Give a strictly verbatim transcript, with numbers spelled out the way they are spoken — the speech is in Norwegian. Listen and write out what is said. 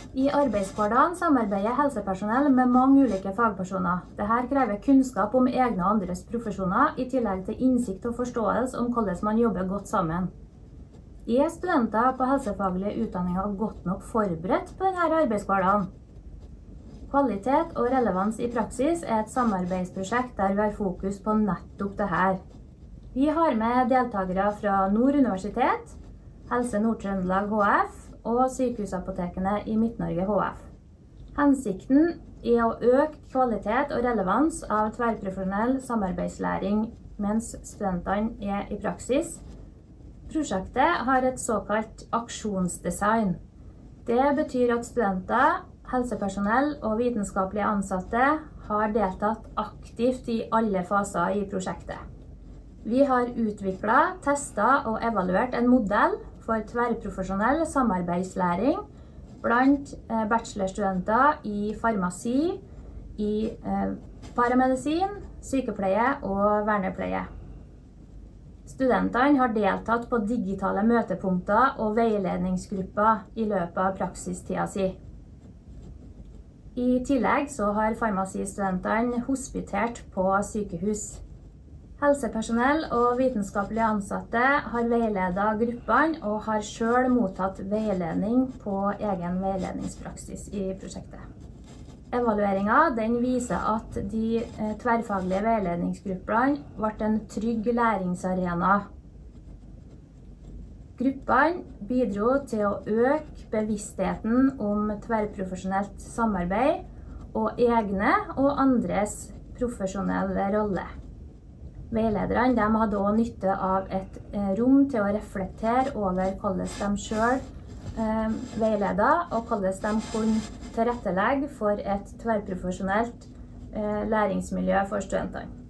I arbeidshverdagen samarbeider helsepersonell med mange ulike fagpersoner. Dette krever kunnskap om egne og andres profesjoner, i tillegg til innsikt og forståelse om hvordan man jobber godt sammen. Er studenter på helsefaglige utdanninger godt nok forberedt på denne arbeidshverdagen? Kvalitet og relevans i praksis er et samarbeidsprosjekt der vi har fokus på nettopp dette. Vi har med deltakere fra Nord universitet, Helse Nord-Trøndelag H F og sykehusapotekene i Midt-Norge H F. Hensikten er å øke kvalitet og relevans av tverrprofesjonell samarbeidslæring mens studentene er i praksis. Prosjektet har et såkalt aksjonsdesign. Det betyr at studenter, helsepersonell og vitenskapelige ansatte har deltatt aktivt i alle faser i prosjektet. Vi har utviklet, testet og evaluert en modell for tverrprofesjonell samarbeidslæring blant bachelorstudenter i farmasi, i paramedisin, sykepleie og vernepleie. Studentene har deltatt på digitale møtepunkter og veiledningsgrupper i løpet av praksistida si. I tillegg så har farmasistudentene hospitert på sykehus. Helsepersonell og vitenskapelige ansatte har veiledet gruppene og har selv mottatt veiledning på egen veiledningspraksis i prosjektet. Evalueringen den viser at de tverrfaglige veiledningsgruppene ble en trygg læringsarena. Gruppene bidro til å øke bevisstheten om tverrprofesjonelt samarbeid og egne og andres profesjonelle rolle. Veilederne de hadde også nytte av et rom til å reflektere over hvordan de selv eh, veiledet, og hvordan de kunne tilrettelegge for et tverrprofesjonelt eh, læringsmiljø for studentene.